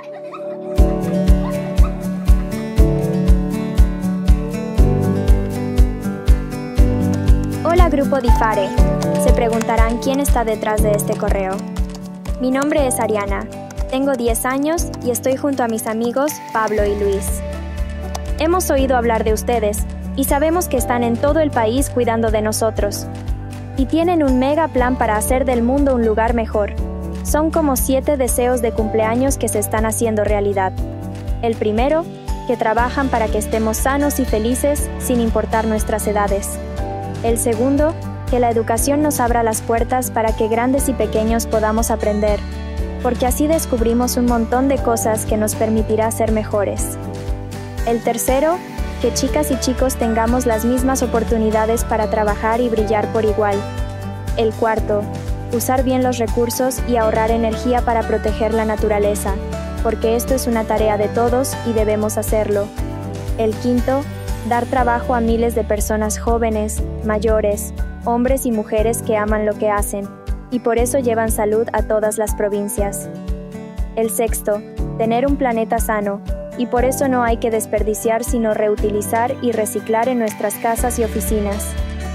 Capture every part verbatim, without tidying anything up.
Hola Grupo Difare. Se preguntarán quién está detrás de este correo. Mi nombre es Ariana, tengo diez años y estoy junto a mis amigos Pablo y Luis. Hemos oído hablar de ustedes y sabemos que están en todo el país cuidando de nosotros. Y tienen un mega plan para hacer del mundo un lugar mejor. Son como siete deseos de cumpleaños que se están haciendo realidad. El primero, que trabajan para que estemos sanos y felices sin importar nuestras edades. El segundo, que la educación nos abra las puertas para que grandes y pequeños podamos aprender, porque así descubrimos un montón de cosas que nos permitirá ser mejores. El tercero, que chicas y chicos tengamos las mismas oportunidades para trabajar y brillar por igual. El cuarto, usar bien los recursos y ahorrar energía para proteger la naturaleza, porque esto es una tarea de todos y debemos hacerlo. El quinto, dar trabajo a miles de personas jóvenes, mayores, hombres y mujeres que aman lo que hacen, y por eso llevan salud a todas las provincias. El sexto, tener un planeta sano, y por eso no hay que desperdiciar sino reutilizar y reciclar en nuestras casas y oficinas.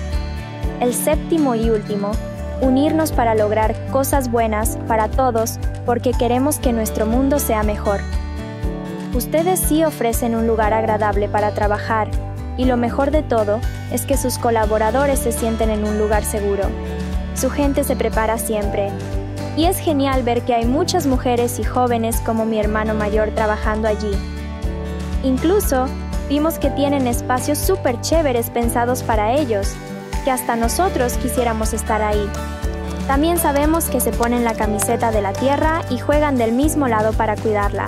El séptimo y último, unirnos para lograr cosas buenas para todos, porque queremos que nuestro mundo sea mejor. Ustedes sí ofrecen un lugar agradable para trabajar, y lo mejor de todo es que sus colaboradores se sienten en un lugar seguro. Su gente se prepara siempre. Y es genial ver que hay muchas mujeres y jóvenes como mi hermano mayor trabajando allí. Incluso, vimos que tienen espacios súper chéveres pensados para ellos, que hasta nosotros quisiéramos estar ahí. También sabemos que se ponen la camiseta de la tierra y juegan del mismo lado para cuidarla.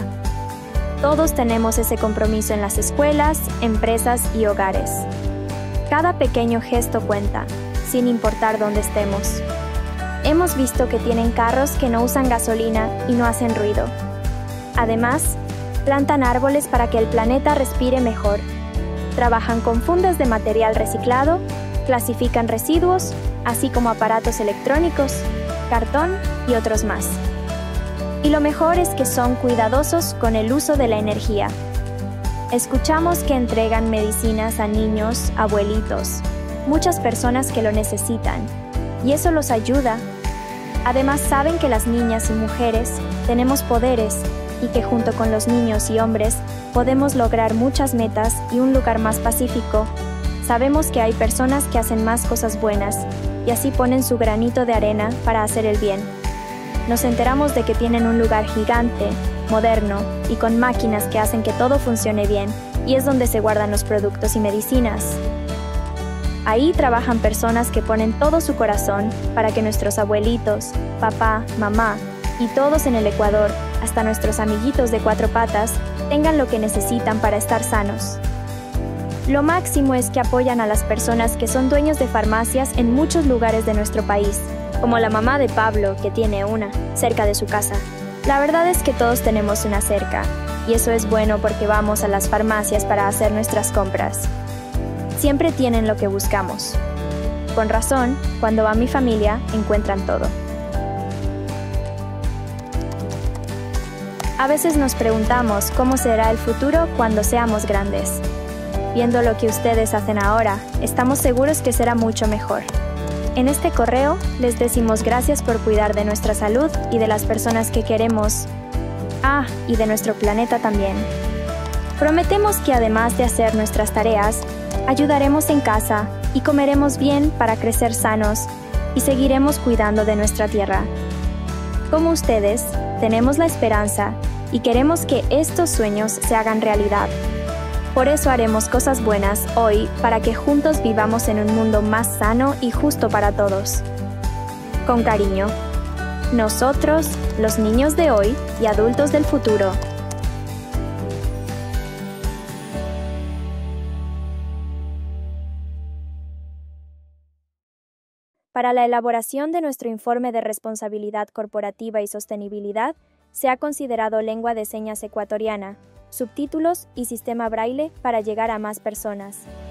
Todos tenemos ese compromiso en las escuelas, empresas y hogares. Cada pequeño gesto cuenta, sin importar dónde estemos. Hemos visto que tienen carros que no usan gasolina y no hacen ruido. Además, plantan árboles para que el planeta respire mejor. Trabajan con fundas de material reciclado, clasifican residuos, así como aparatos electrónicos, cartón y otros más. Y lo mejor es que son cuidadosos con el uso de la energía. Escuchamos que entregan medicinas a niños, abuelitos, muchas personas que lo necesitan, y eso los ayuda. Además saben que las niñas y mujeres tenemos poderes y que junto con los niños y hombres podemos lograr muchas metas y un lugar más pacífico. Sabemos que hay personas que hacen más cosas buenas y así ponen su granito de arena para hacer el bien. Nos enteramos de que tienen un lugar gigante, moderno y con máquinas que hacen que todo funcione bien, y es donde se guardan los productos y medicinas. Ahí trabajan personas que ponen todo su corazón para que nuestros abuelitos, papá, mamá y todos en el Ecuador, hasta nuestros amiguitos de cuatro patas, tengan lo que necesitan para estar sanos. Lo máximo es que apoyan a las personas que son dueños de farmacias en muchos lugares de nuestro país, como la mamá de Pablo, que tiene una, cerca de su casa. La verdad es que todos tenemos una cerca, y eso es bueno porque vamos a las farmacias para hacer nuestras compras. Siempre tienen lo que buscamos. Con razón, cuando va mi familia, encuentran todo. A veces nos preguntamos cómo será el futuro cuando seamos grandes. Viendo lo que ustedes hacen ahora, estamos seguros que será mucho mejor. En este correo, les decimos gracias por cuidar de nuestra salud y de las personas que queremos. Ah, y de nuestro planeta también. Prometemos que además de hacer nuestras tareas, ayudaremos en casa y comeremos bien para crecer sanos y seguiremos cuidando de nuestra tierra. Como ustedes, tenemos la esperanza y queremos que estos sueños se hagan realidad. Por eso haremos cosas buenas hoy para que juntos vivamos en un mundo más sano y justo para todos. Con cariño, nosotros, los niños de hoy y adultos del futuro. Para la elaboración de nuestro informe de responsabilidad corporativa y sostenibilidad, se ha considerado lengua de señas ecuatoriana, subtítulos y sistema braille para llegar a más personas.